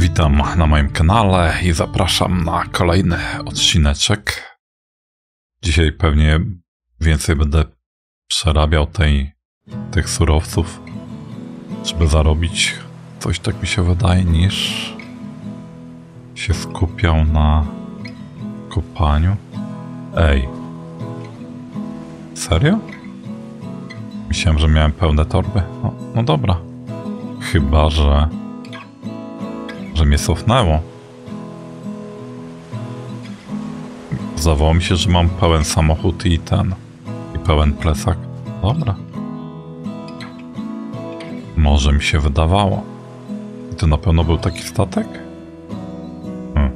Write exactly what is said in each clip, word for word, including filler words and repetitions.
Witam na moim kanale i zapraszam na kolejny odcineczek. Dzisiaj pewnie więcej będę przerabiał tej, tych surowców, żeby zarobić, coś tak mi się wydaje, niż się skupiał na kopaniu. Ej, serio? Myślałem, że miałem pełne torby. No, no dobra. Chyba, że... że mnie cofnęło. Zdawało mi się, że mam pełen samochód i ten... i pełen plecak. Dobra. Może mi się wydawało. I to na pewno był taki statek? Hmm.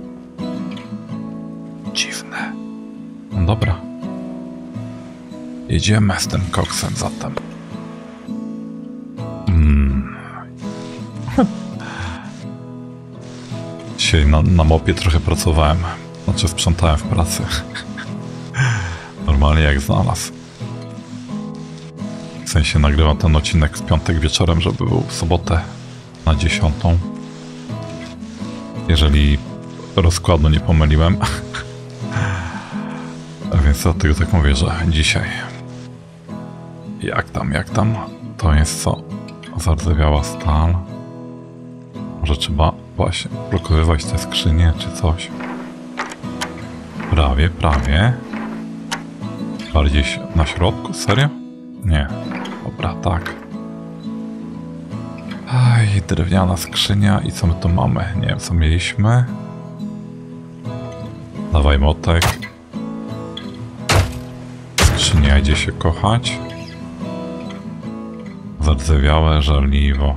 Dziwne. No dobra. Jedziemy z tym koksem zatem. Hmm. Dzisiaj na, na mopie trochę pracowałem. Znaczy sprzątałem w pracy. Normalnie jak znalazł. W sensie nagrywam ten odcinek w piątek wieczorem, żeby był w sobotę na dziesiątą. Jeżeli rozkładu nie pomyliłem. A więc dlatego tak mówię, że dzisiaj. Jak tam, jak tam? To jest co? Zardzewiała stal. Może trzeba właśnie blokowywać te skrzynie czy coś. Prawie, prawie. Bardziej na środku? Serio? Nie. Dobra, tak. Aj, drewniana skrzynia. I co my tu mamy? Nie wiem, co mieliśmy. Dawaj motek. Skrzynia idzie się kochać. Zardzewiałe żarliwo.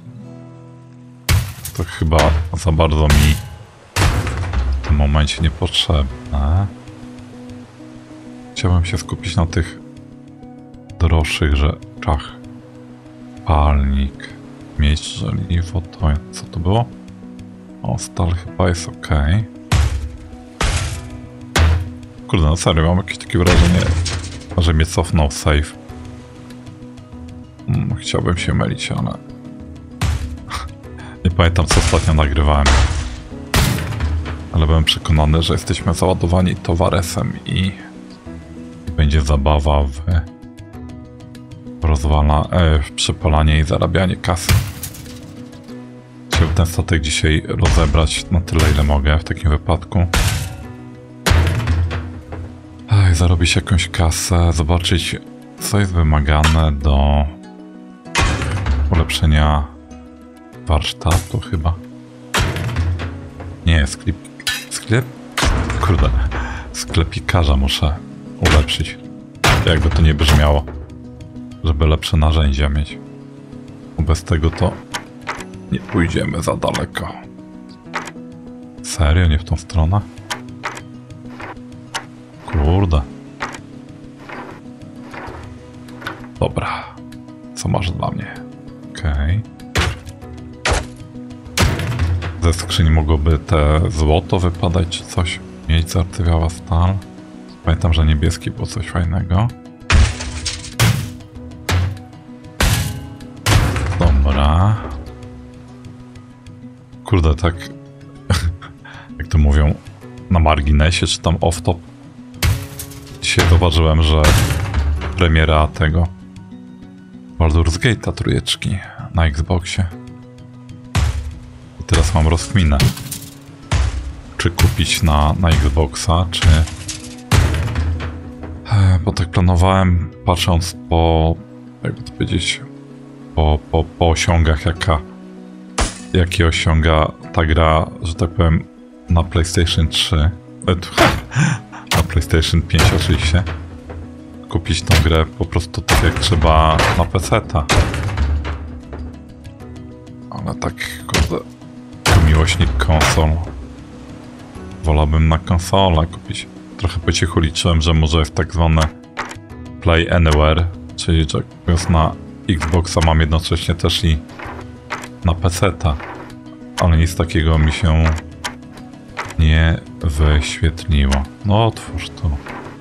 To chyba za bardzo mi w tym momencie niepotrzebne. Chciałbym się skupić na tych droższych rzeczach. Palnik, mieć żeliwo, to co to było? O, stal chyba jest ok. Kurde, no serio, mam jakieś takie wrażenie, że mnie cofnął save. Hmm, chciałbym się mylić, ale... Nie pamiętam, co ostatnio nagrywałem. Ale byłem przekonany, że jesteśmy załadowani towaresem i... i będzie zabawa w... rozwala... E, w przepalanie i zarabianie kasy. Chciałbym ten statek dzisiaj rozebrać na tyle, ile mogę w takim wypadku. Ej, zarobić jakąś kasę, zobaczyć, co jest wymagane do ulepszenia warsztatu chyba. Nie, sklep... Sklep? Kurde. Sklepikarza muszę ulepszyć. Jakby to nie brzmiało. Żeby lepsze narzędzia mieć. Bo bez tego to nie pójdziemy za daleko. Serio? Nie w tą stronę? Kurde. Dobra. Co masz dla mnie? Okej. Okay. Ze skrzyni mogłoby te złoto wypadać czy coś. Mieć zardzewiała stal. Pamiętam, że niebieski było coś fajnego. Dobra. Kurde, tak jak to mówią na marginesie, czy tam off-top. Dzisiaj zauważyłem, że premiera tego Baldur's Gate'a trójeczki na Xboxie. I teraz mam rozkminę, czy kupić na, na Xboxa, czy... Bo tak planowałem, patrząc po, jakby to powiedzieć, po, po, po osiągach, jaka, jakie osiąga ta gra, że tak powiem, na PlayStation trzy. Na PlayStation pięć oczywiście. Kupić tą grę po prostu tak jak trzeba na peceta. Ale tak, kurde, miłośnik konsol. Wolałbym na konsolę kupić. Trochę po cichu liczyłem, że może w tak zwane Play Anywhere, czyli że na Xboxa mam jednocześnie też i na peceta. Ale nic takiego mi się nie wyświetliło. No otwórz to.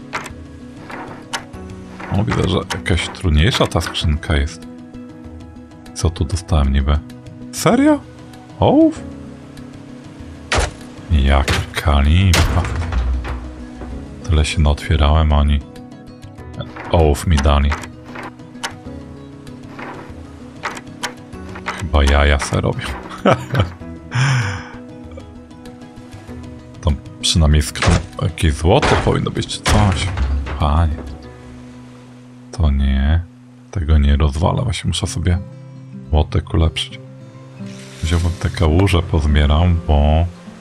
O, widzę, że jakaś trudniejsza ta skrzynka jest. Co tu dostałem niby? Serio? Ołów? Jaka lipa. Tyle się naotwierałem, a oni ołów mi dali. Chyba jaja se robią. Tam przynajmniej skrom... jakieś złoto powinno być czy coś. Panie. To nie. Tego nie rozwalę. Właśnie muszę sobie młotek ulepszyć. Wziąłbym te kałuże, pozbieram, bo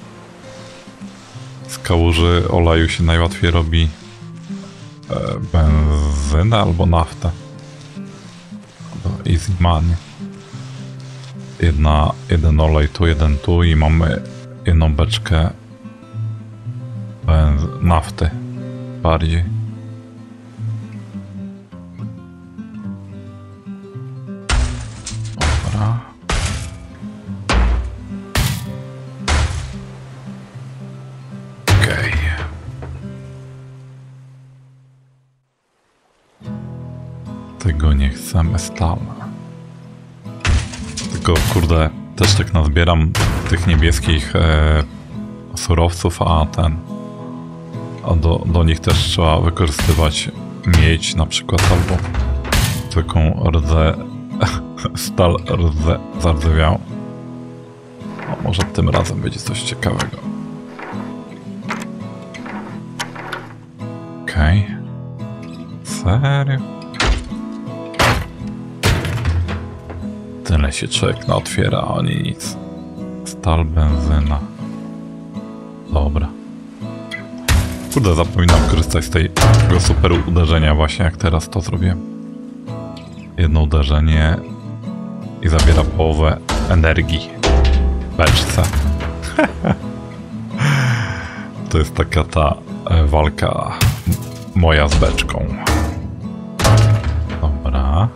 z kałuży oleju się najłatwiej robi e, benzynę albo naftę. Easy money. Jedna, jeden olej tu, jeden tu i mamy jedną beczkę benz nafty bardziej. Dobra. Okej. Tego nie chcemy stale. Tylko kurde, też tak nazbieram tych niebieskich e, surowców, a ten a do, do nich też trzeba wykorzystywać miedź na przykład albo taką rdzę stal rdzę zardzewiałą. No, może tym razem będzie coś ciekawego. Okej. Okay. Serio? Tyle się człowiek naotwiera, a oni nic. Stal, benzyna. Dobra. Kurde, zapominam korzystać z tej, tego super uderzenia właśnie, jak teraz to zrobię. Jedno uderzenie i zabiera połowę energii w beczce. To jest taka ta e, walka moja z beczką. Dobra.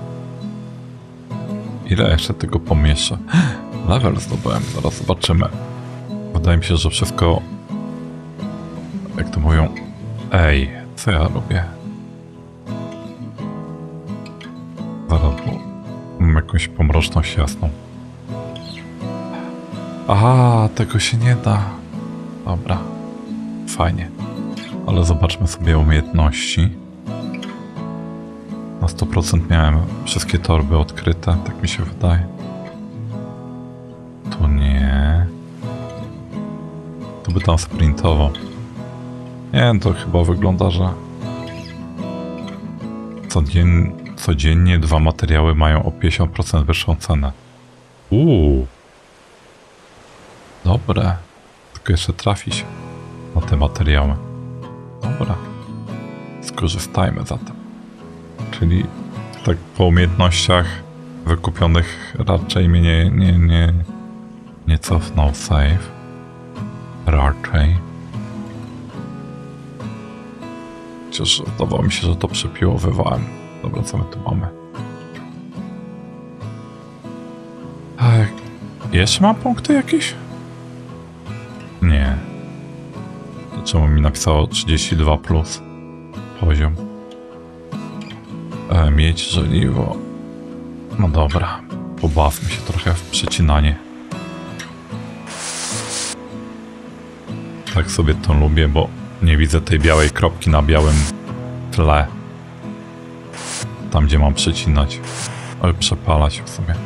Ile jeszcze tego pomieszczę? Level zdobyłem, zaraz zobaczymy. Wydaje mi się, że wszystko... Jak to mówią? Ej, co ja robię? Zaraz, bo mam jakąś pomroczność jasną. Aha, tego się nie da. Dobra, fajnie. Ale zobaczmy sobie umiejętności. Na sto procent miałem wszystkie torby odkryte, tak mi się wydaje. Tu nie. Tu by tam sprintował. Nie, to chyba wygląda, że codzien... codziennie dwa materiały mają o pięćdziesiąt procent wyższą cenę. Uuu. Dobre. Tylko jeszcze trafić na te materiały. Dobra. Skorzystajmy zatem. Czyli tak po umiejętnościach wykupionych raczej mnie nie, nie, nie, nie cofnął save. Raczej. Chociaż zdawało mi się, że to przepiłowywałem. Dobra, co my tu mamy? A jak... Jeszcze mam punkty jakieś? Nie. To czemu mi napisało trzydzieści dwa plus poziom? E, mieć żeliwo. No dobra. Pobawmy się trochę w przecinanie. Tak sobie to lubię, bo nie widzę tej białej kropki na białym tle. Tam, gdzie mam przecinać. Ale przepalać w sobie.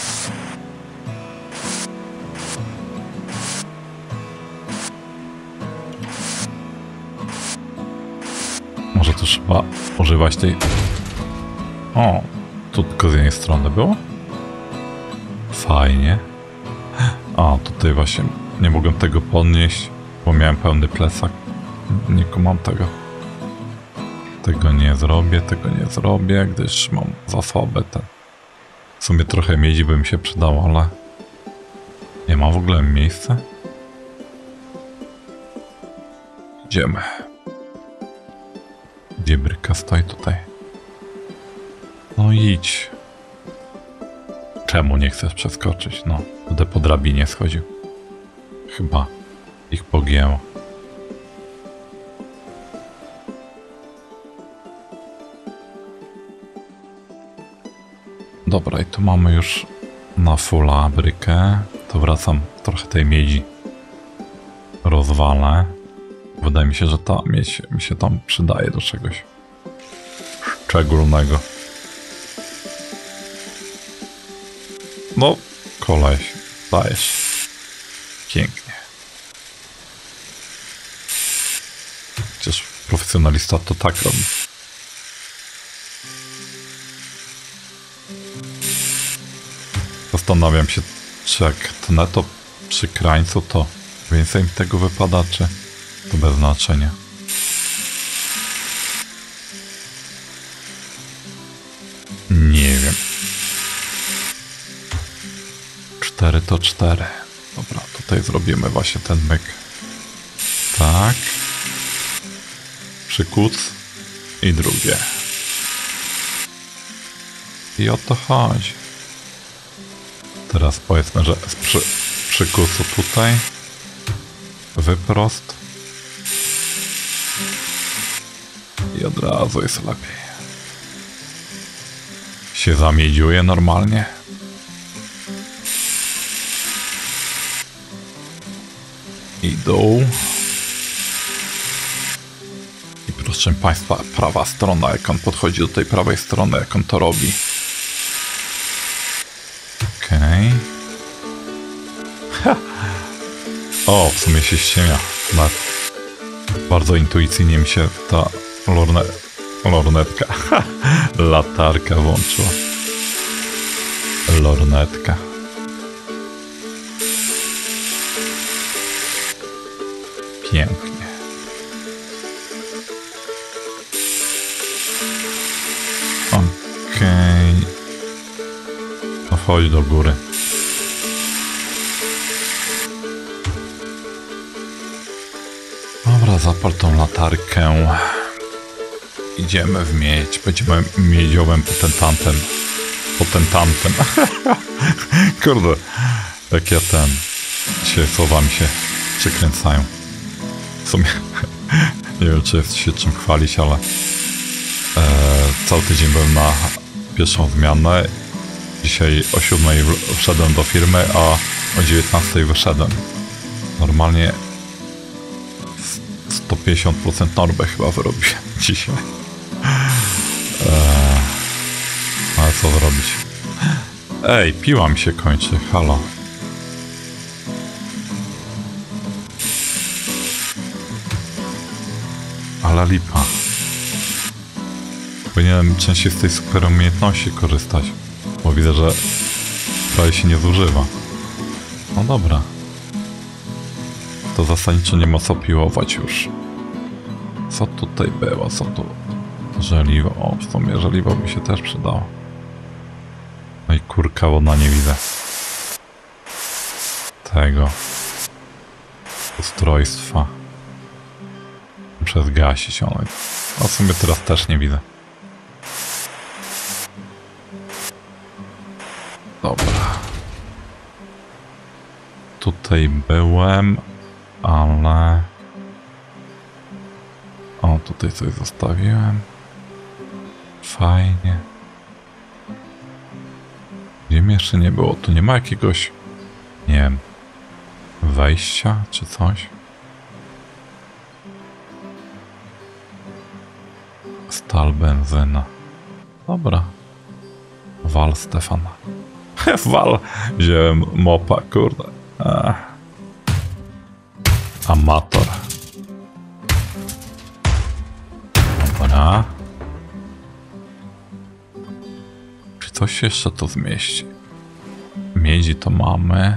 Może to trzeba używać tej... O, tu tylko z jednej strony było? Fajnie. A, tutaj właśnie nie mogłem tego podnieść, bo miałem pełny plecak. Nie kumam tego. Tego nie zrobię, tego nie zrobię, gdyż mam za słabe ten. W sumie trochę miedzi by mi się przydało, ale nie ma w ogóle miejsca. Idziemy. Gdzie bryka stoi? Tutaj. No idź. Czemu nie chcesz przeskoczyć? No, będę po drabinie schodził. Chyba ich pogięło. Dobra, i tu mamy już na fulla brykę. To wracam trochę tej miedzi rozwalę. Wydaje mi się, że ta miedź mi się tam przydaje do czegoś szczególnego. No, koleś, dajesz. Pięknie. Przecież profesjonalista to tak robi. Zastanawiam się, czy jak tnę to przy krańcu, to więcej mi tego wypada, czy to bez znaczenia. Nie wiem. Cztery to cztery. Dobra, tutaj zrobimy właśnie ten myk. Tak. Przykuc. I drugie. I o to chodzi. Teraz powiedzmy, że z przy, przykucu tutaj. Wyprost. I od razu jest lepiej. Się zamiedziuje normalnie. I dół. I proszę Państwa, prawa strona, jak on podchodzi do tej prawej strony, jak on to robi. Okej. Okay. O, w sumie się ściemia. Nawet bardzo intuicyjnie mi się ta lorne... lornetka, latarka włączyła. Lornetka. Pięknie. Okej. Okay. No chodź do góry. Dobra, zapal tą latarkę. Idziemy w miedź. Będziemy miedziowym potentantem. Potentantem. Kurde. Jak ja ten... Dzisiaj słowami się przykręcają. W sumie... Nie wiem, czy jest się czym chwalić, ale... E, cały tydzień byłem na pierwszą zmianę. Dzisiaj o siódmej wszedłem do firmy, a o dziewiętnastej wyszedłem. Normalnie... sto pięćdziesiąt procent normy chyba wyrobiłem dzisiaj. Eee, ale co zrobić? Ej, piła mi się kończy, halo. Ale lipa. Powinienem częściej z tej super umiejętności korzystać, bo widzę, że prawie się nie zużywa. No dobra. To zasadniczo nie ma co piłować już. Co tutaj było? Co tu? Żeliwo. O, w sumie żeliwo mi się też przydało. No i kurka wodna nie widzę. Tego. Ustrojstwa. Muszę zgasić ono. A w sumie teraz też nie widzę. Dobra. Tutaj byłem, ale... O, tutaj coś zostawiłem. Fajnie. Gdzie mi jeszcze nie było? Tu nie ma jakiegoś... Nie wiem... wejścia, czy coś? Stal, benzyna. Dobra. Wal, Stefan. Wal! Wziąłem mopa, kurde. Ech. Amator. Dobra. Czy coś jeszcze tu zmieści? Miedzi to mamy.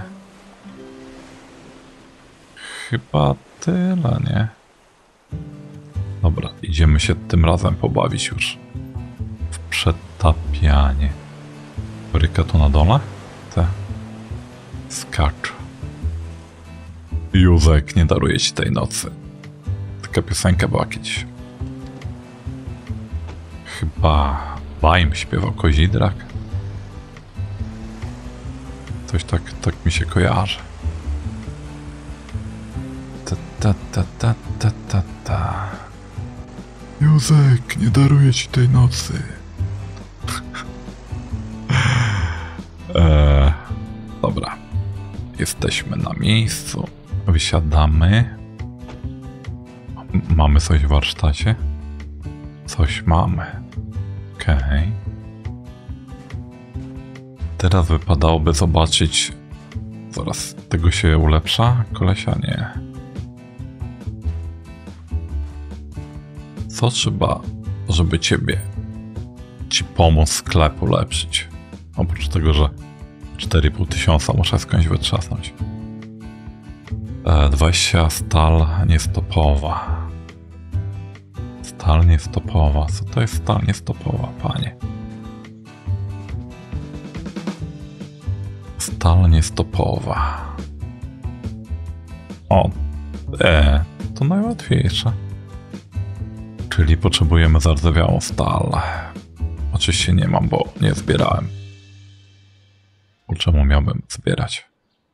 Chyba tyle, nie? Dobra, idziemy się tym razem pobawić już. W przetapianie. Bryka tu na dole? Te. Skacz. Józek, nie daruję ci tej nocy. Taka piosenka była kiedyś. Chyba Bajm śpiewał Kozidrak. Coś tak, tak mi się kojarzy. Ta ta ta ta ta ta ta. Józek, nie daruję ci tej nocy. eee, dobra. Jesteśmy na miejscu. Wysiadamy. M mamy coś w warsztacie? Coś mamy. Okej. Okay. Teraz wypadałoby zobaczyć... Zaraz, tego się ulepsza? Kolesia? Nie. Co trzeba, żeby ciebie... ci pomóc sklep ulepszyć? Oprócz tego, że cztery i pół tysiąca muszę skądś wytrzasnąć. E, dwadzieścia stal niestopowa. Stal niestopowa. Co to jest stal niestopowa, panie? Stal niestopowa. O, e, to najłatwiejsze. Czyli potrzebujemy zardzewiałą stal. Oczywiście nie mam, bo nie zbierałem. Czemu miałbym zbierać?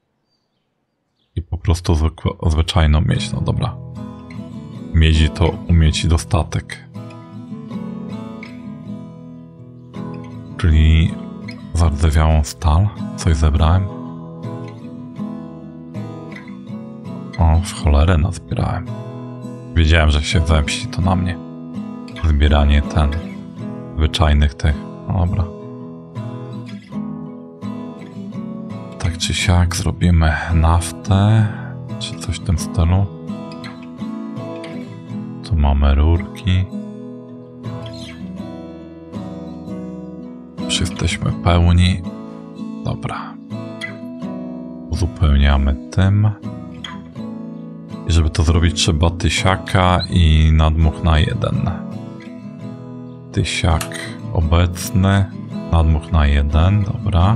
I po prostu zwykłe, zwyczajną miedź, no dobra. Miedzi to umieć i dostatek. Czyli zardzewiałą stal. Coś zebrałem. O, w cholerę nazbierałem. Wiedziałem, że się zemści to na mnie. Zbieranie ten... zwyczajnych tych. No dobra. Tak czy siak zrobimy naftę, czy coś w tym stylu. Tu mamy rurki. Już jesteśmy pełni. Dobra. Uzupełniamy tym. I żeby to zrobić, trzeba tysiaka i nadmuch na jeden. Tysiak obecny, nadmuch na jeden, dobra.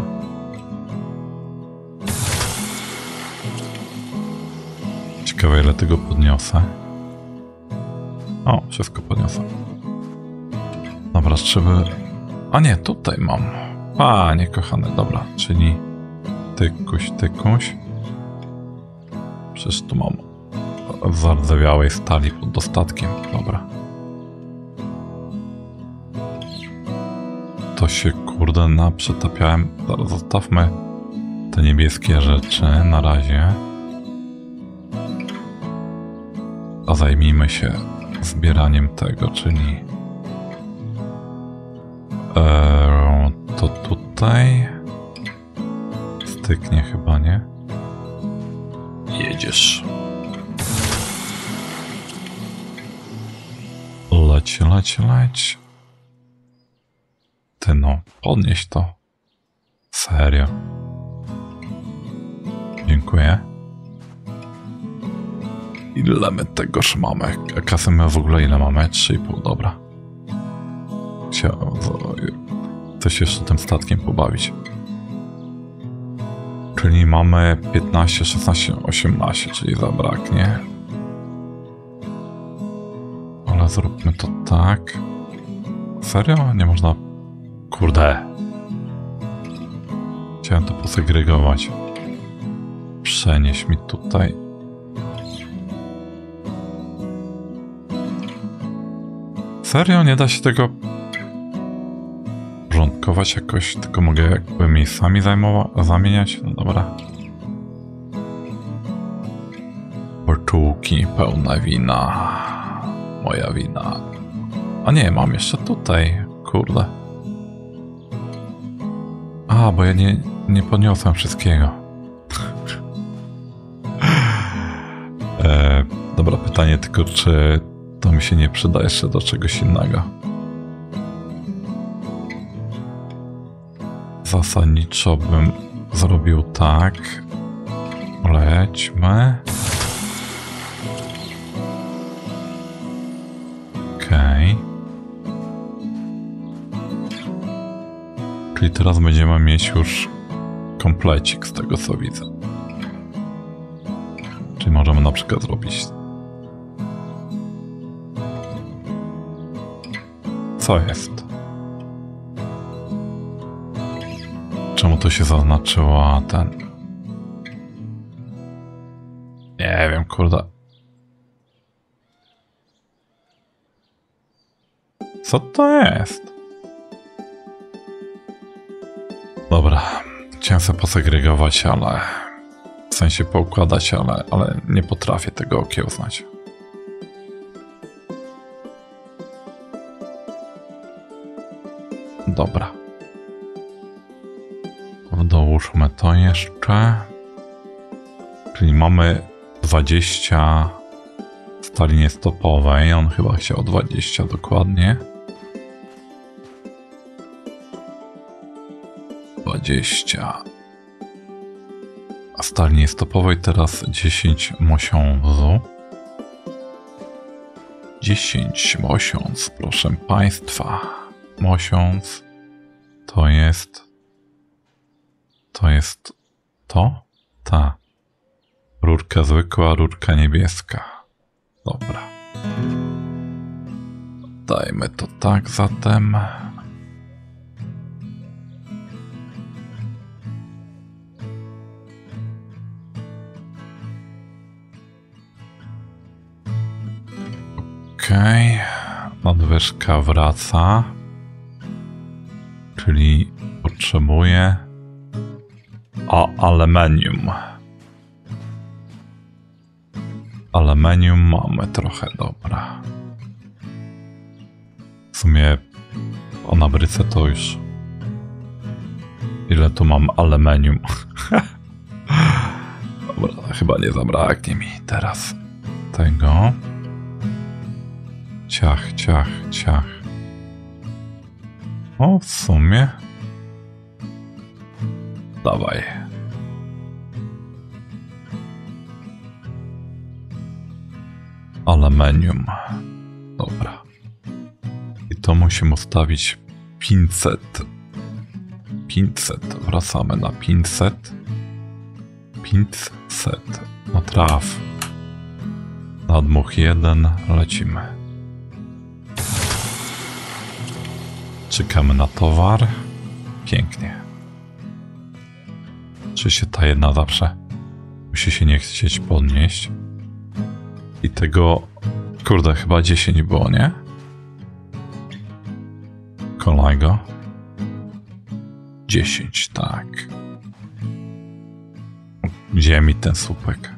Ciekawe, ile tego podniosę. O, wszystko podniosę. Dobra, trzeba... A nie, tutaj mam. Panie kochany, dobra, czyli tykuś, tykuś. Przecież tu mam w zardzewiałej stali pod dostatkiem, dobra. To się kurde naprzetapiałem. Zaraz zostawmy te niebieskie rzeczy na razie. A zajmijmy się zbieraniem tego, czyli eee, to tutaj styknie chyba, nie? Jedziesz. Leć, leć, leć. Ty no, podnieś to. Serio. Dziękuję. Ile my tegoż mamy? A kasy my w ogóle ile mamy? trzy i pół, dobra. Chciałem coś jeszcze tym statkiem pobawić. Czyli mamy piętnaście, szesnaście, osiemnaście, czyli zabraknie. Ale zróbmy to tak. Serio? Nie można... Kurde. Chciałem to posegregować. Przenieś mi tutaj. Serio? Nie da się tego porządkować jakoś, tylko mogę jakby miejscami zajmować, zamieniać? No dobra. Poczułki pełne wina. Moja wina. A nie, mam jeszcze tutaj. Kurde. A, bo ja nie, nie podniosłem wszystkiego. e, dobra, pytanie tylko, czy to mi się nie przyda jeszcze do czegoś innego. Zasadniczo bym zrobił tak. Lećmy. Okej. Okay. Czyli teraz będziemy mieć już komplecik z tego, co widzę. Czyli możemy na przykład zrobić... Co jest? Czemu to się zaznaczyło ten... Nie wiem, kurde. Co to jest? Dobra, chciałem sobie posegregować, ale... W sensie poukładać, ale, ale nie potrafię tego okiełznać. Dobra. Dołóżmy to jeszcze. Czyli mamy dwadzieścia stali niestopowej. On chyba chciał dwadzieścia dokładnie. dwadzieścia stali niestopowej, teraz dziesięć mosiądzu. dziesięć mosiądz, proszę Państwa. Mosiądz to jest... To jest to? Ta. Rurka zwykła, rurka niebieska. Dobra. Dajmy to tak zatem. Okej. Nadwyżka wraca. Czyli potrzebuję a aluminium. Aluminium mamy trochę, dobra. W sumie o nabryce to już... Ile tu mam aluminium? Dobra, chyba nie zabraknie mi teraz tego. Ciach, ciach, ciach. O, w sumie... Dawaj. Aluminium. Dobra. I to musimy ustawić pięćset. pięćset. Wracamy na pięćset. pięćset. No traf. Nadmuch jeden. Lecimy. Czekamy na towar. Pięknie. Czy się ta jedna zawsze musi się nie chcieć podnieść? I tego, kurde, chyba dziesięć było, nie? Kolego. dziesięć, tak. Gdzie mi ten słupek?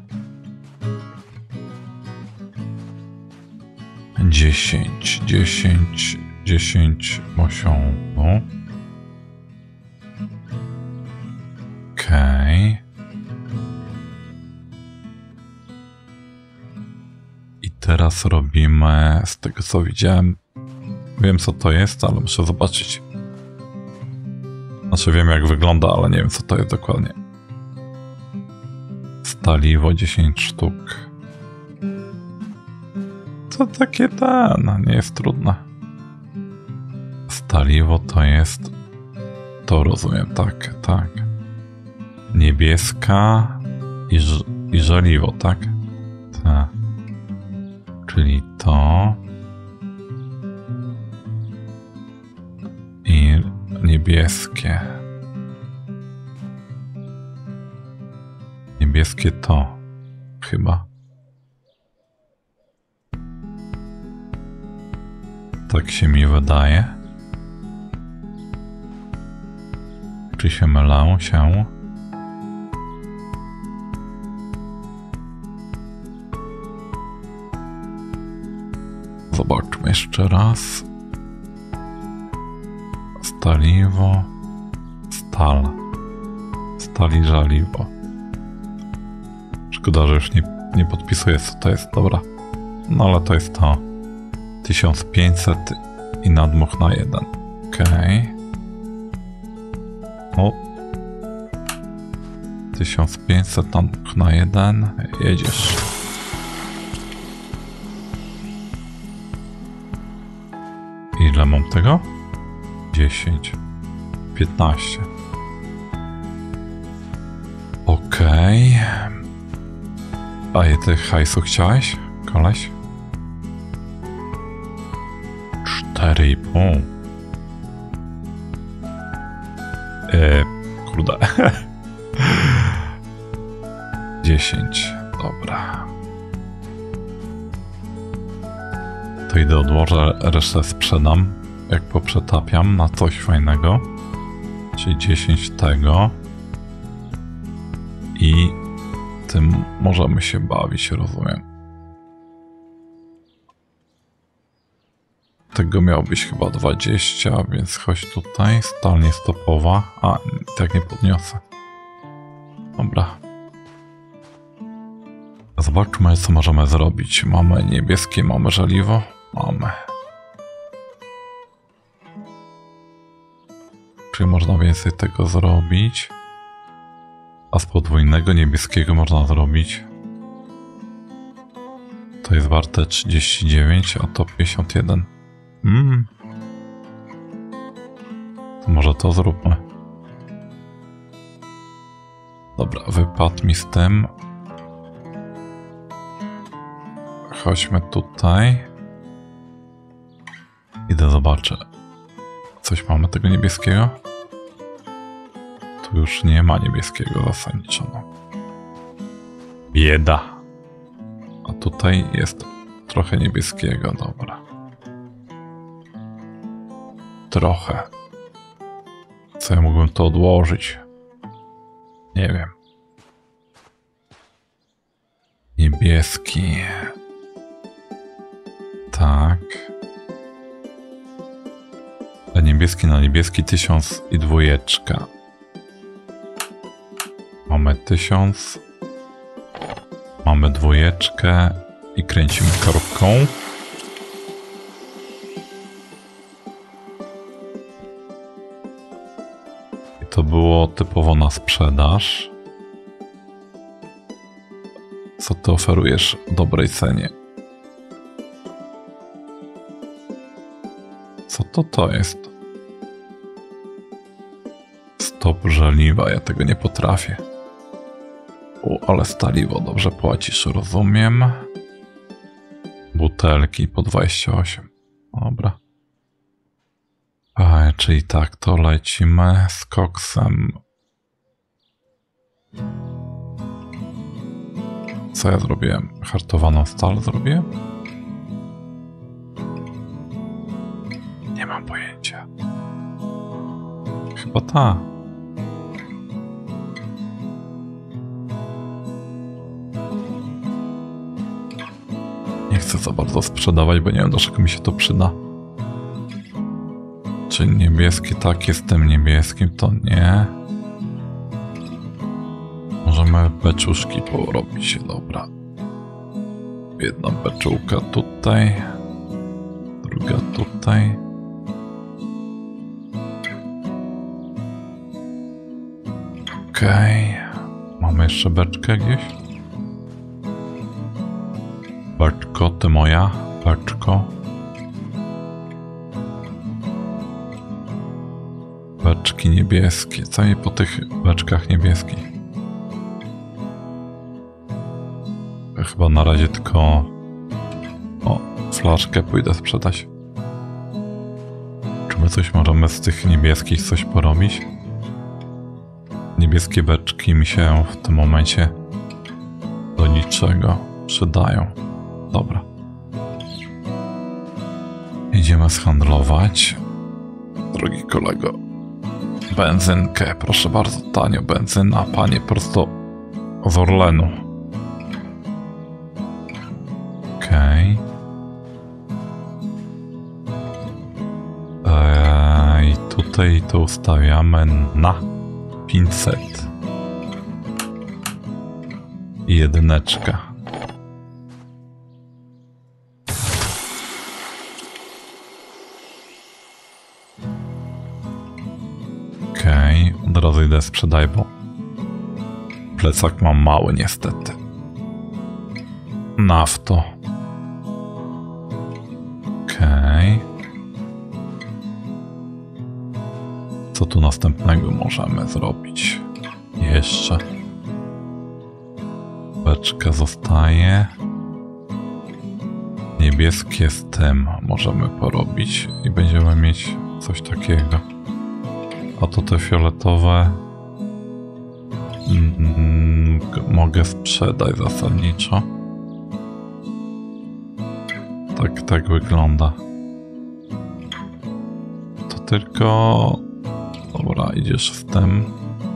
dziesięć, dziesięć, dziesięć osiągnął. Okej. Okay. I teraz robimy, z tego co widziałem, wiem co to jest, ale muszę zobaczyć. Znaczy wiem jak wygląda, ale nie wiem co to jest dokładnie. Staliwo dziesięć sztuk. To takie ten, nie jest trudne. Staliwo to jest, to rozumiem, tak, tak. Niebieska i, ż i żeliwo, tak? Tak. Czyli to i niebieskie. Niebieskie to chyba. Tak się mi wydaje. Czy się mylę się? Zobaczmy jeszcze raz. Staliwo. Stal. Stali żaliwo. Szkoda, że już nie, nie podpisuję co to jest. Dobra. No ale to jest to. tysiąc pięćset i nadmuch na jeden. Okej. Okay. O. tysiąc pięćset nadmuch na jeden. Jedziesz. Ile mam tego? dziesięć. piętnaście. Okej. Okay. A je ty hajsu chciałeś, koleś? cztery i pół. Eee, kurde. dziesięć. Dobra. To idę odłożę, resztę sprzedam, jak poprzetapiam na coś fajnego. Czyli dziesięć tego. I tym możemy się bawić, rozumiem. Tego miało być chyba dwadzieścia, więc chodź tutaj. Stal niestopowa. A, tak nie podniosę. Dobra. Zobaczmy, co możemy zrobić. Mamy niebieskie, mamy żeliwo. Mamy. Czy można więcej tego zrobić? A z podwójnego niebieskiego można zrobić. To jest warte trzydzieści dziewięć, a to pięćdziesiąt jeden. Mm. To może to zróbmy. Dobra, wypadł mi z tym. Chodźmy tutaj. Idę zobaczę. Coś mamy tego niebieskiego? Tu już nie ma niebieskiego zasadniczo. No. Bieda. A tutaj jest trochę niebieskiego, dobra. Trochę. Co ja mógłbym to odłożyć? Nie wiem. Niebieski. Tak. A niebieski na niebieski tysiąc i dwójeczka. Mamy tysiąc. Mamy dwójeczkę i kręcimy korbką. I to było typowo na sprzedaż. Co ty oferujesz w dobrej cenie? Co to to jest? Stop żeliwa, ja tego nie potrafię. O, ale staliwo, dobrze płacisz, rozumiem. Butelki po dwadzieścia osiem. Dobra. A, czyli tak, to lecimy z koksem. Co ja zrobiłem? Hartowaną stal zrobiłem? Nie mam pojęcia. Chyba ta. Nie chcę za bardzo sprzedawać, bo nie wiem, do czego mi się to przyda. Czy niebieski tak jest tym niebieskim, to nie. Możemy beczuszki porobić, dobra. Jedna beczułka tutaj, druga tutaj. Okej, okay. Mamy jeszcze beczkę gdzieś? Beczko, ty moja, beczko. Beczki niebieskie, co mi po tych beczkach niebieskich? Chyba na razie tylko... O, flaszkę pójdę sprzedać. Czy my coś możemy z tych niebieskich coś porobić? Niebieskie beczki mi się w tym momencie do niczego przydają. Dobra. Idziemy zhandlować. Drogi kolego. Benzynkę, proszę bardzo, tanio benzyna, panie prosto z Orlenu. Okej. Okay. Eee, tutaj to ustawiamy na pięćset. I jedyneczka. Okej, okay. Od razu idę sprzedaj, bo plecak mam mały niestety. Nafto. Okej. Okay. Co tu następnego możemy zrobić? Jeszcze. Beczka zostaje. Niebieskie z tym możemy porobić i będziemy mieć coś takiego. A to te fioletowe mm, mogę sprzedać zasadniczo. Tak, tak wygląda. To tylko... Dobra, idziesz z tym.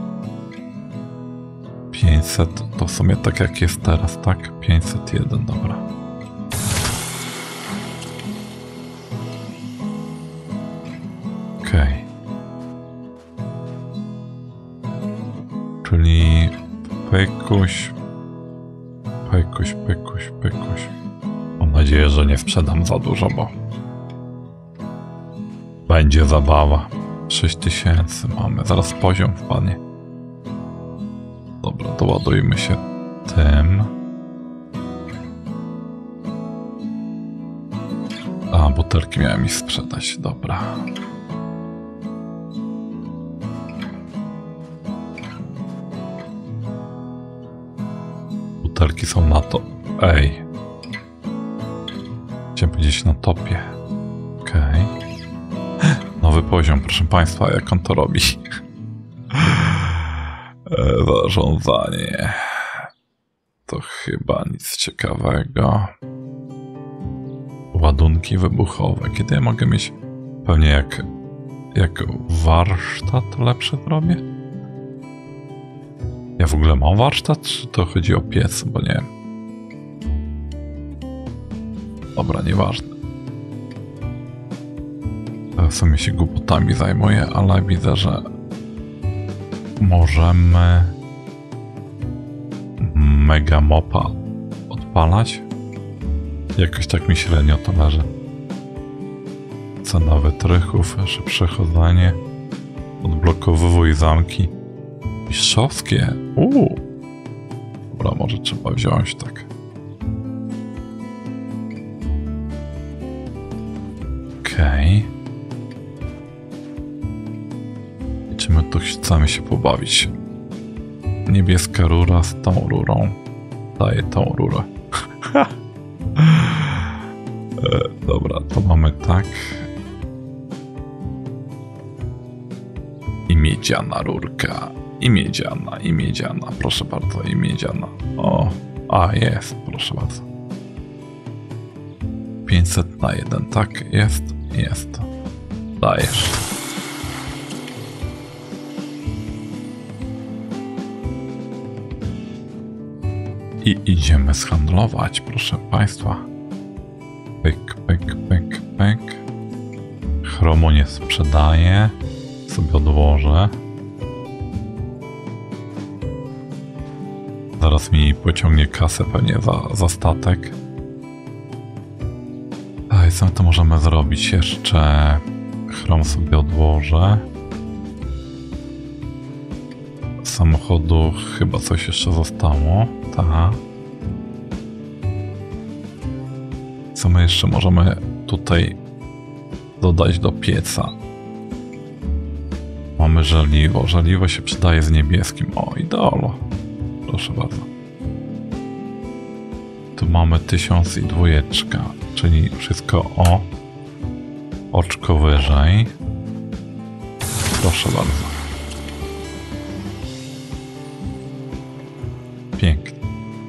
pięćset, to w sumie tak jak jest teraz, tak? pięćset jeden, dobra. Czyli pykuś, pykuś, pykuś, pykuś. Mam nadzieję, że nie sprzedam za dużo, bo będzie zabawa. sześć tysięcy mamy, zaraz poziom wpadnie. Dobra, doładujmy się tym. A, butelki miałem mi sprzedać, dobra. Butelki są na to. Ej. Chciałem powiedzieć na topie. Okej. Okay. Nowy poziom, proszę Państwa, jak on to robi. Zarządzanie. To chyba nic ciekawego. Ładunki wybuchowe. Kiedy ja mogę mieć? Pewnie jak, jak warsztat lepszy zrobię? Ja w ogóle mam warsztat, czy to chodzi o piec? Bo nie wiem. Dobra, nieważne. W sumie się głupotami zajmuję, ale widzę, że możemy mega mopa odpalać. Jakoś tak mi średnio to leży. Cena wytrychów, szybsze chodzenie, odblokowuj zamki mistrzowskie. Uuu. Dobra, może trzeba wziąć tak. Okej. Okay. I czy my tu chcemy się pobawić? Niebieska rura z tą rurą. Daję tą rurę. e, dobra, to mamy tak. I miedziana rurka. I miedziana, i miedziana. Proszę bardzo, i miedziana. O, a jest, proszę bardzo. pięćset na jeden, tak? Jest, jest. Dajesz. I idziemy zhandlować, proszę Państwa. Pyk, pyk, pyk, pyk. Chromu nie sprzedaję. Sobie odłożę. Zaraz mi pociągnie kasę pewnie za, za statek. A co to możemy zrobić jeszcze? Chrom sobie odłożę. Z samochodu chyba coś jeszcze zostało. Tak. Co my jeszcze możemy tutaj dodać do pieca? Mamy żeliwo. Żeliwo się przydaje z niebieskim. O, ideolo. Proszę bardzo. Tu mamy tysiąc i dwójeczka, czyli wszystko o oczko wyżej. Proszę bardzo. Pięknie.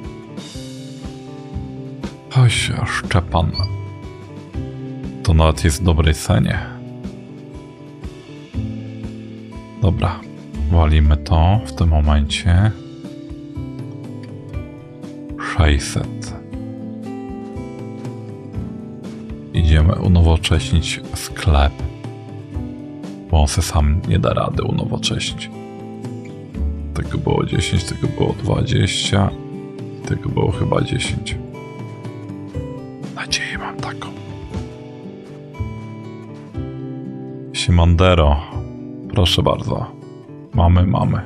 Chodź, Szczepan. To nawet jest w dobrej cenie. Dobra, walimy to w tym momencie. sześćset. Idziemy unowocześnić sklep. Bo on se sam nie da rady unowocześnić. Tego było dziesięć, tego było dwadzieścia. Tego było chyba dziesięć. Nadzieję mam taką. Simandero. Proszę bardzo. Mamy, mamy.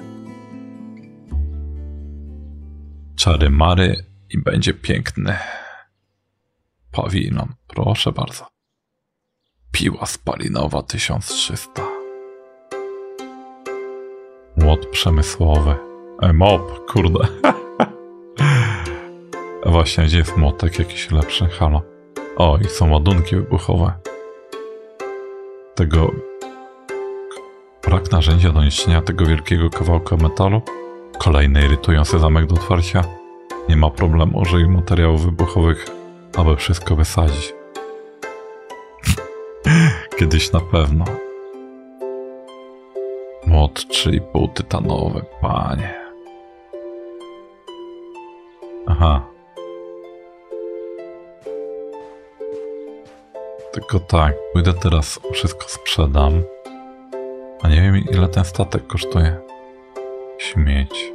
Czary mary i będzie piękny pawilon. Proszę bardzo. Piła spalinowa tysiąc trzysta. Młot przemysłowy. E, mop, kurde. A właśnie, gdzie jest młotek jakiś lepszy? Halo. O, i są ładunki wybuchowe. Tego... Brak narzędzia do niszczenia tego wielkiego kawałka metalu. Kolejny irytujący zamek do otwarcia. Nie ma problemu, użyj materiałów wybuchowych, aby wszystko wysadzić. Kiedyś na pewno. Młot trzy i pół tytanowy, panie. Aha. Tylko tak, pójdę teraz, wszystko sprzedam. A nie wiem, ile ten statek kosztuje. śmieć.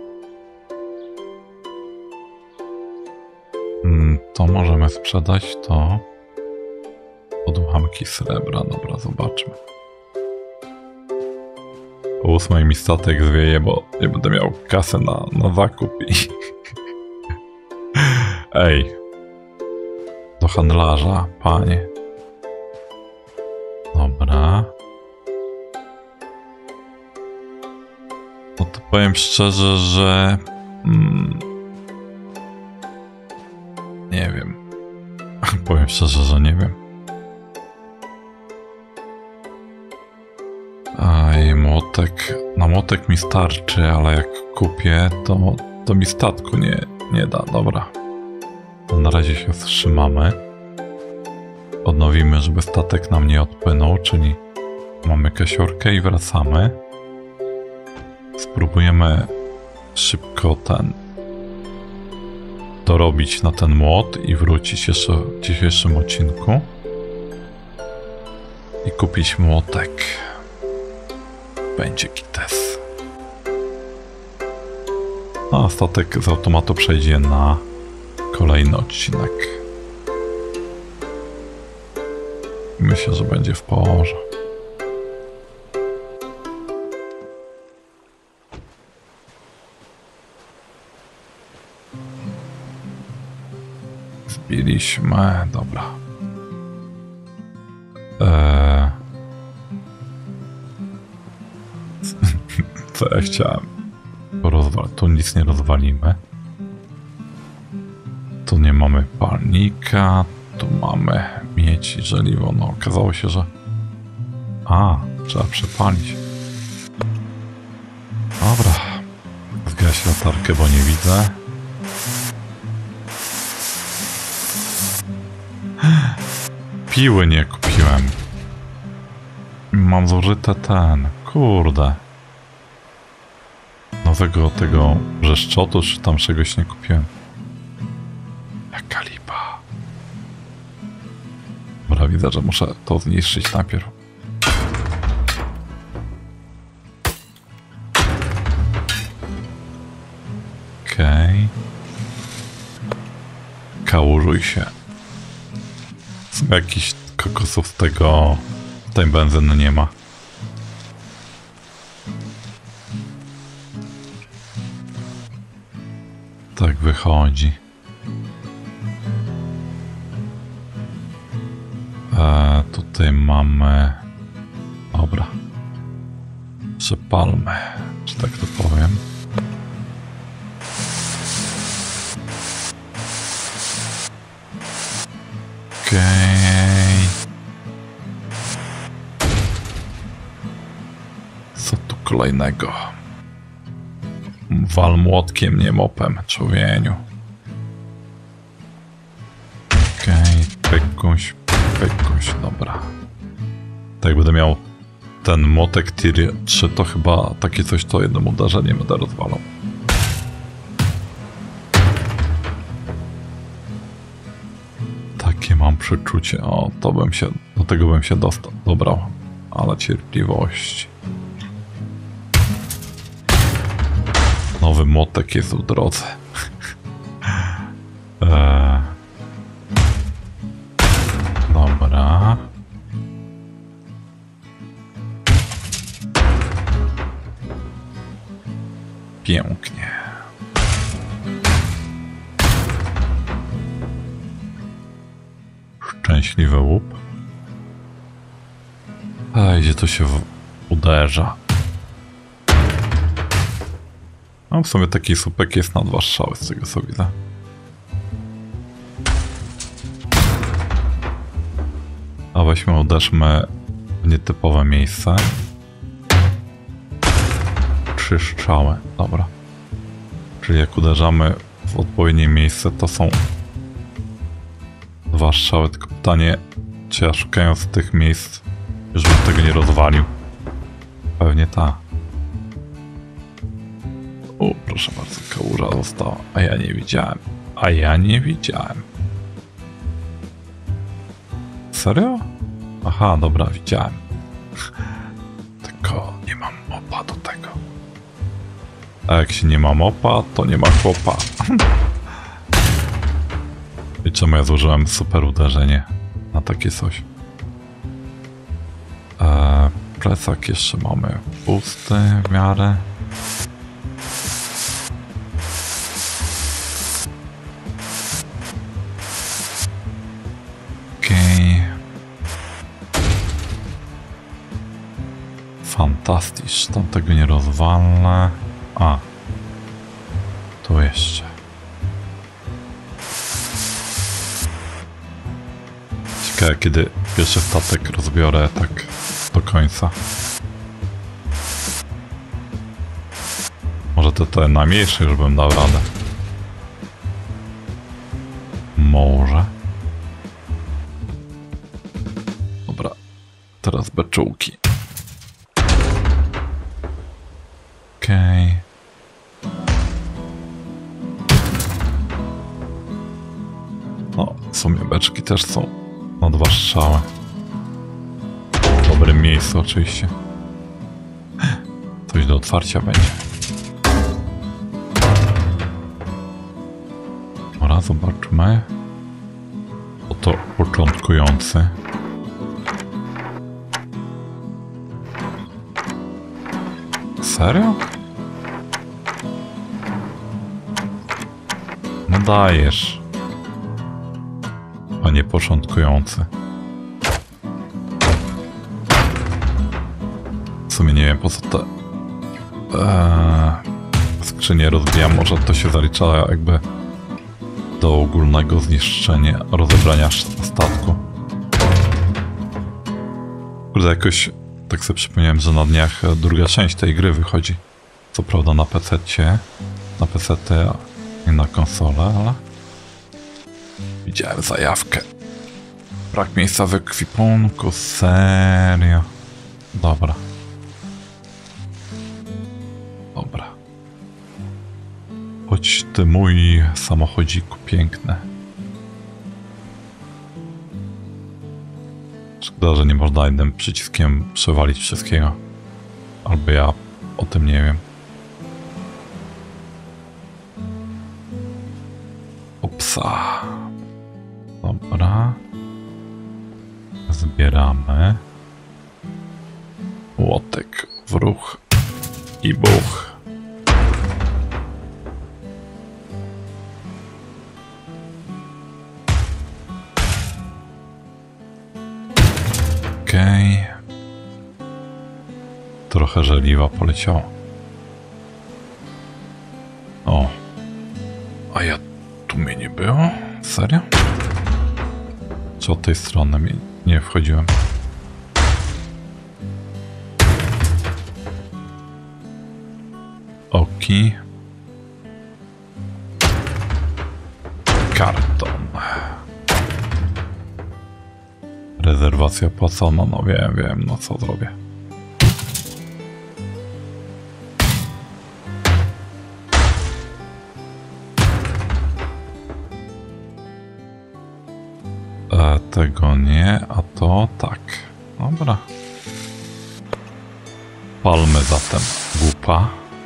To możemy sprzedać to. Odłamki srebra, dobra, zobaczmy. O ósmej mi statek zwieje, bo nie będę miał kasy na, na zakup i... Ej. Do handlarza, panie. Dobra. No to powiem szczerze, że... Mm, nie wiem. Powiem szczerze, że nie wiem. Aj, młotek. Na młotek mi starczy, ale jak kupię, to, to mi statku nie, nie da. Dobra. To na razie się wstrzymamy. Odnowimy, żeby statek nam nie odpłynął, czyli mamy kasiorkę i wracamy. Spróbujemy szybko ten dorobić na ten młot i wrócić jeszcze w dzisiejszym odcinku i kupić młotek. Będzie kites. A statek z automatu przejdzie na kolejny odcinek. Myślę, że będzie w porze. Zbiliśmy, dobra. Eee... Co ja chciałem? Rozwal... Tu nic nie rozwalimy. Tu nie mamy palnika. Tu mamy miedź i żeliwo. No okazało się, że... A, trzeba przepalić. Dobra. Zgaś latarkę, bo nie widzę. Piły nie kupiłem. Mam zużyte ten. Kurde. Nowego tego brzeszczotu, czy tam czegoś nie kupiłem. Jaka lipa. Dobra, widzę, że muszę to zniszczyć najpierw. Okej. Okay. Kałużuj się. Jakiś kokosów z tego, tej benzyny nie ma. Tak wychodzi. E, tutaj mamy... Dobra. Przepalmy, czy tak to powiem. Okej. Okay. Co tu kolejnego? Wal młotkiem, nie mopem, człowieniu. Okej, okay. Pekuś, pekuś, dobra. Tak będę miał ten młotek tier trzy, to chyba takie coś to jednym uderzeniem będę rozwalał. Takie mam przeczucie. O, to bym się, do tego bym się dostał, dobrał. Ale cierpliwości. Nowy młotek jest w drodze. eee. Dobra. Pięknie. Szczęśliwy łup. A gdzie to się w... uderza? No w sumie taki słupek jest na dwa strzały, z tego co widzę. A weźmy, uderzmy w nietypowe miejsce. Trzy strzały, dobra. Czyli jak uderzamy w odpowiednie miejsce, to są dwa strzały, tylko pytanie, czy ja szukając tych miejsc już bym tego nie rozwalił. Pewnie ta. O, proszę bardzo, kałuża została, a ja nie widziałem. A ja nie widziałem. Serio? Aha, dobra, widziałem. Tylko nie mam mopa do tego. A jak się nie ma mopa, to nie ma chłopa. I czemu ja zużyłem super uderzenie na takie coś? Eee, plecak jeszcze mamy pusty w miarę. Okej. Fantastysz, tam tego nie rozwalę. A. Tu jeszcze. Ciekawe, kiedy pierwszy statek rozbiorę tak do końca. Może to te najmniejsze już bym dał radę. Może. Dobra. Teraz beczułki. Okej. Okay. No, w sumie beczki też są na dwa strzały. W dobrym miejscu oczywiście. Coś do otwarcia będzie. Dobra, zobaczmy. Oto początkujący. Serio? No dajesz. Panie początkujący. W sumie nie wiem, po co te eee, skrzynie rozbijam. Może to się zalicza jakby do ogólnego zniszczenia, rozebrania statku. Kurde, jakoś tak sobie przypomniałem, że na dniach druga część tej gry wychodzi. Co prawda na pececie, na pecety i na konsolę, ale widziałem zajawkę. Brak miejsca w ekwipunku, serio. Dobra. Dobra. Chodź ty mój samochodziku piękny. Szkoda, że nie można jednym przyciskiem przewalić wszystkiego. Albo ja o tym nie wiem. Upsa. Dobra. Zbieramy. Łotek w ruch. I buch. Okej. Okay. Trochę żeliwa poleciało. O. A ja tu mnie nie było? Serio? Czy od tej strony mi nie wchodziłem? Oki. Karton. Rezerwacja opłacona, no wiem, wiem, no co zrobię. E, tego nie, a to tak. Dobra. Palmy zatem głupa.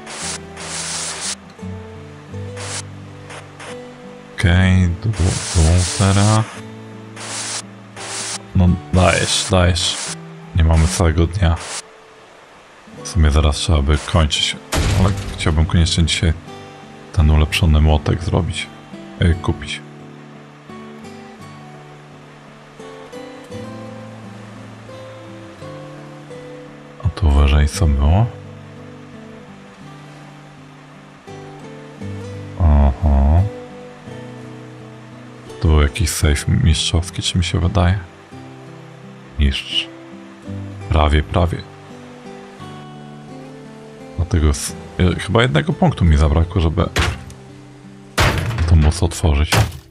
Okej, okay, dwóch No dajesz, dajesz. Nie mamy całego dnia. W sumie zaraz trzeba by kończyć. Ale chciałbym koniecznie dzisiaj ten ulepszony młotek zrobić. Ej, kupić. A tu wyżej co było? Aha. Tu był jakiś safe mistrzowski, czy mi się wydaje? Mistrz. Prawie, prawie. Dlatego z, e, chyba jednego punktu mi zabrakło, żeby to móc otworzyć.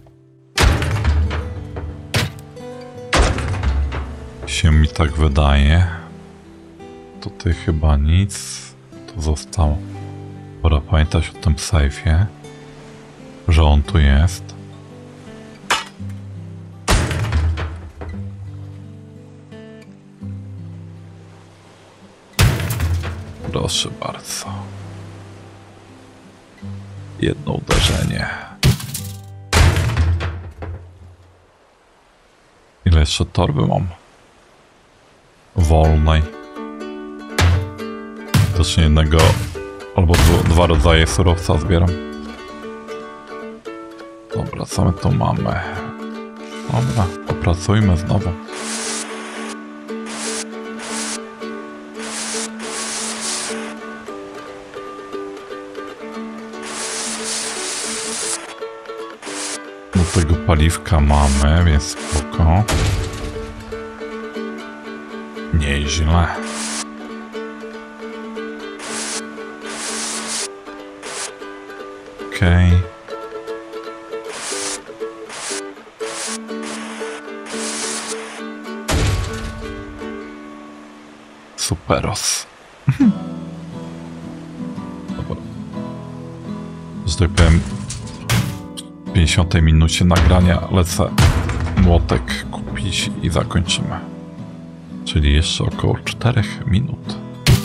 Się mi tak wydaje. Tutaj chyba nic. To zostało. Pora pamiętać o tym sejfie, że on tu jest. Proszę bardzo. jedno uderzenie. Ile jeszcze torby mam? Wolnej. Też nie jednego albo dwa rodzaje surowca zbieram. Dobra, co my tu mamy? Dobra, opracujmy znowu. Do tego paliwka mamy, więc spoko. Nieźle. Okej. Okay. Superos. Dobra. Że tak powiem, w pięćdziesiątej minucie nagrania lecę młotek kupić i zakończymy. Czyli jeszcze około czterech minut.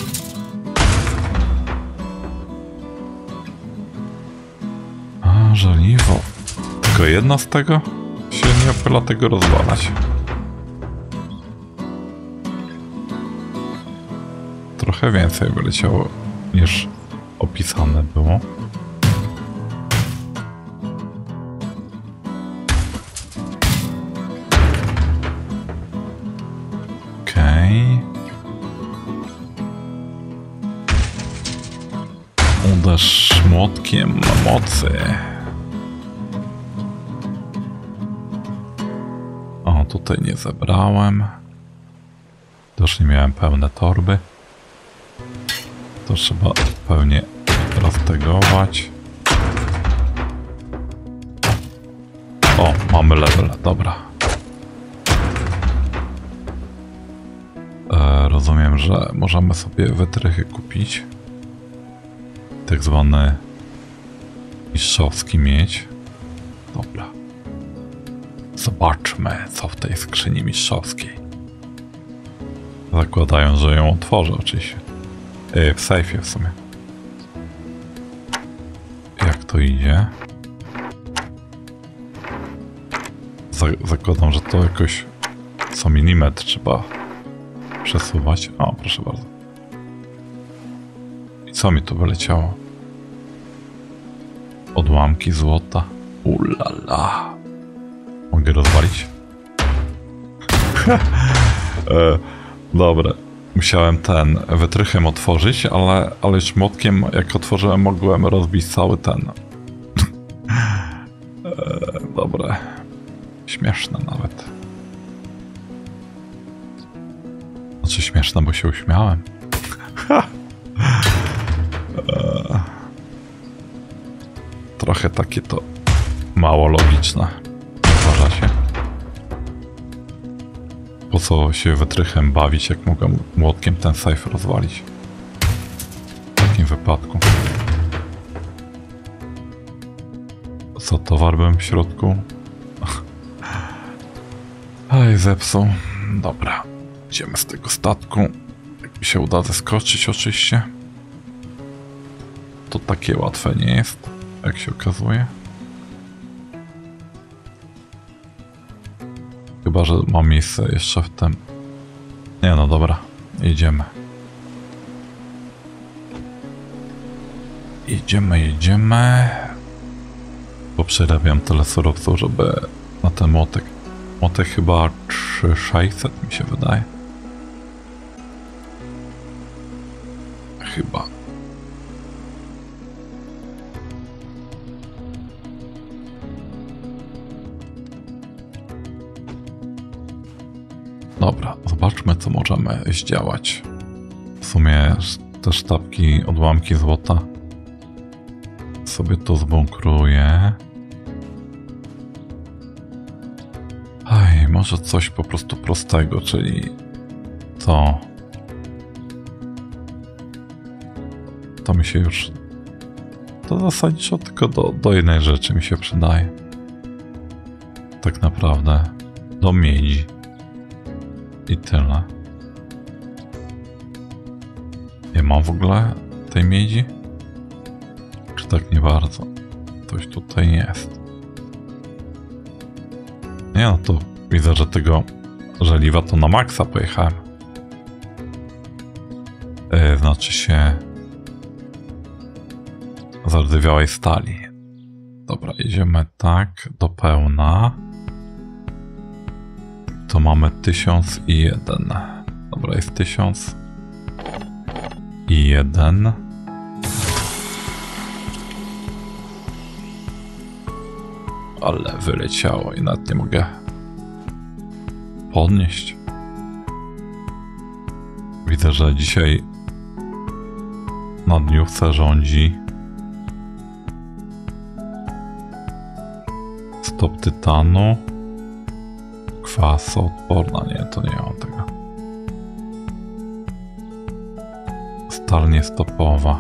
A, żeliwo. Tylko jedna z tego się nie opyla tego rozwalać. Trochę więcej wyleciało niż opisane było. Okej. Uderz młotkiem na mocy. O, tutaj nie zebrałem. Też nie miałem pełne torby. To trzeba pewnie roztegować. O, mamy level, dobra. E, rozumiem, że możemy sobie wytrychy kupić. Tak zwany mistrzowski mieć. Dobra. Zobaczmy, co w tej skrzyni mistrzowskiej. Zakładają, że ją otworzę oczywiście. Yy, w sejfie w sumie. Jak to idzie? Zakładam, że to jakoś co milimetr trzeba przesuwać. O, proszę bardzo. I co mi tu wyleciało? Odłamki złota. Ulala. Mogę rozwalić? e, dobra. Musiałem ten wytrychem otworzyć, ale, ale już młotkiem jak otworzyłem, mogłem rozbić cały ten. e, dobra. Śmieszne nawet. Znaczy śmieszne, bo się uśmiałem. e, trochę takie to mało logiczne. Uważacie? Po co się wytrychem bawić, jak mogę młotkiem ten safe rozwalić? W takim wypadku. Co, towar byłem w środku? Aj, zepsuł. Dobra, idziemy z tego statku. Jak mi się uda zeskoczyć oczywiście. To takie łatwe nie jest, jak się okazuje. Chyba że mam miejsce jeszcze w tym. Nie no dobra, idziemy. Idziemy, idziemy. Bo przerabiam tyle surowców, żeby na ten młotek. Młotek chyba trzy tysiące sześćset mi się wydaje. Chyba. Dobra, zobaczmy, co możemy zdziałać. W sumie te sztabki, odłamki złota sobie to zbunkruję. Aj, może coś po prostu prostego, czyli to. To mi się już... To zasadniczo tylko do, do jednej rzeczy mi się przydaje. Tak naprawdę do miedzi. I tyle. Nie mam w ogóle tej miedzi? Czy tak nie bardzo? Coś tutaj jest. Nie no, to widzę, że tego żeliwa to na maksa pojechałem. Yy, znaczy się zardzewiałej stali. Dobra, jedziemy tak do pełna. To mamy tysiąc i jeden. Dobra, jest tysiąc i jeden. Ale wyleciało i nawet nie mogę podnieść. Widzę, że dzisiaj na dniówce rządzi stop tytanu, kwasoodporna, nie, to nie mam tego. Stal niestopowa.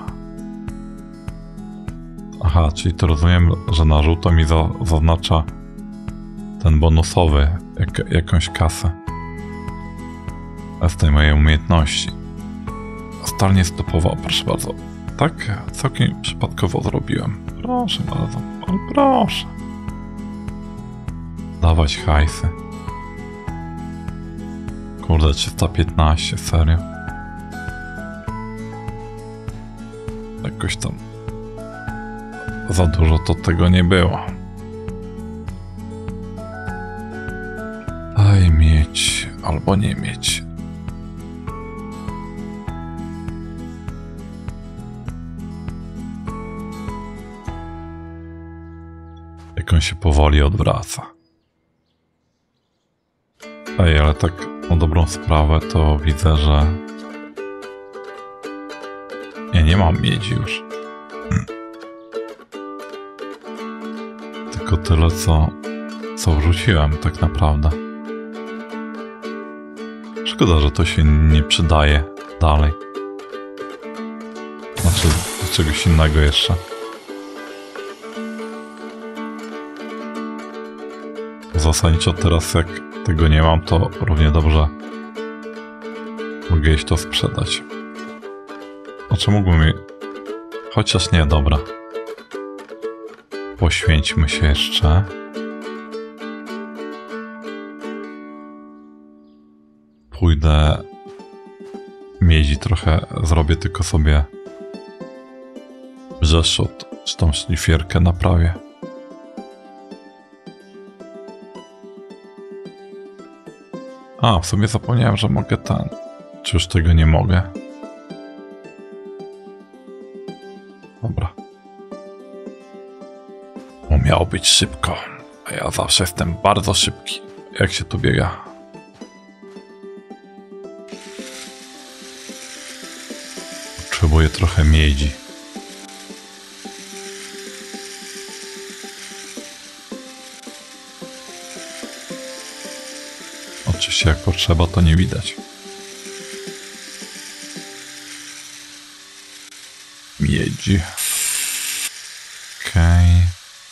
Aha, czyli to rozumiem, że na żółto mi za, zaznacza ten bonusowy, jak, jakąś kasę. Z tej mojej umiejętności. Stal niestopowa, proszę bardzo. Tak całkiem przypadkowo zrobiłem. Proszę bardzo, ale proszę. Dawać hajsy. Kurde, trzysta piętnaście, serio. Jakoś tam za dużo to tego nie było. Daj mieć albo nie mieć. Jak on się powoli odwraca. Ej, ale tak na dobrą sprawę to widzę, że ja nie mam miedzi już. Hmm. Tylko tyle, co, co wrzuciłem tak naprawdę. Szkoda, że to się nie przydaje dalej. Znaczy, do czegoś innego jeszcze. Zasadniczo teraz, jak tego nie mam, to równie dobrze mogę iść to sprzedać. Znaczy mógłbym... Chociaż nie, dobra. Poświęćmy się jeszcze. Pójdę... Miedzi trochę zrobię, tylko sobie brzeszczot, czy tą szlifierkę naprawię. A, w sumie zapomniałem, że mogę ten... Czy już tego nie mogę? Dobra. Bo miało być szybko. A ja zawsze jestem bardzo szybki. Jak się tu biega? Potrzebuję trochę miedzi. Oczywiście jak potrzeba, to nie widać. Miedzi. Okej. Okay.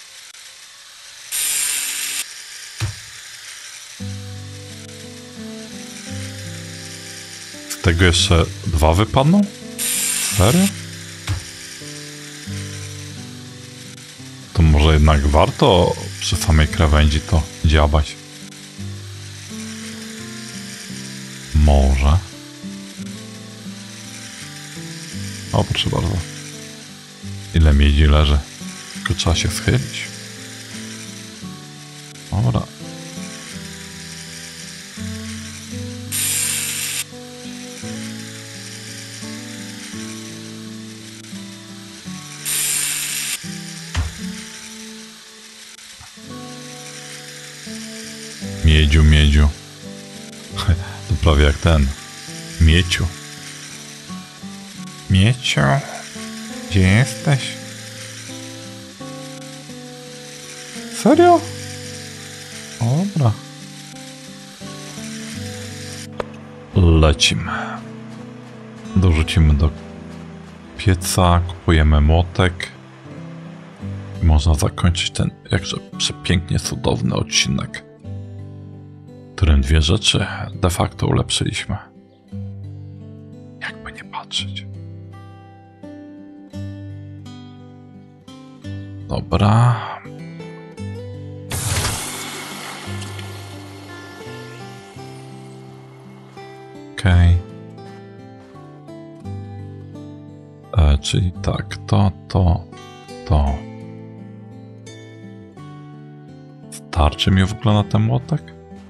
Z tego jeszcze dwa wypadną? Serio? To może jednak warto przy samej krawędzi to dziabać. Może. O, proszę bardzo. Ile miedzi leży. Tylko trzeba się schylić. Dobra. Miedziu, miedziu. To prawie jak ten. Mieciu. Mieciu. Gdzie jesteś? Serio? Dobra. Lecimy. Dorzucimy do pieca, kupujemy młotek. Można zakończyć ten jakże przepięknie cudowny odcinek, w którym dwie rzeczy de facto ulepszyliśmy. Jakby nie patrzeć. Dobra. Okej. Okay. E, czyli tak, to, to, to. Starczy mi w ogóle na ten młotek?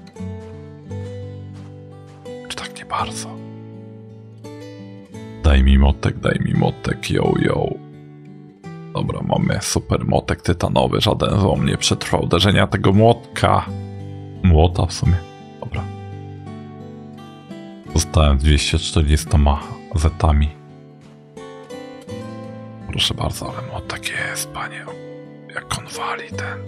Czy tak nie bardzo? Daj mi motek, daj mi motek, yo, yo. Dobra, mamy super motek tytanowy, żaden złom nie przetrwa uderzenia tego młotka. Młota w sumie, dobra. Zostałem z dwieście czterdziestoma zetami. Proszę bardzo, ale młotek jest, panie. Jak on wali ten.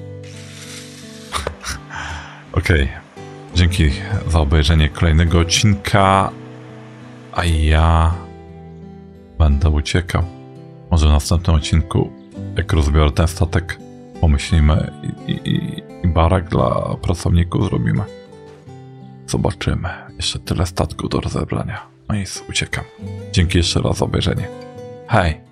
Okej, okay. Dzięki za obejrzenie kolejnego odcinka, a ja będę uciekał. Może w następnym odcinku, jak rozbiorę ten statek, pomyślimy i, i, i barak dla pracowników zrobimy. Zobaczymy. Jeszcze tyle statków do rozebrania. No nic, uciekam. Dzięki jeszcze raz za obejrzenie. Hej!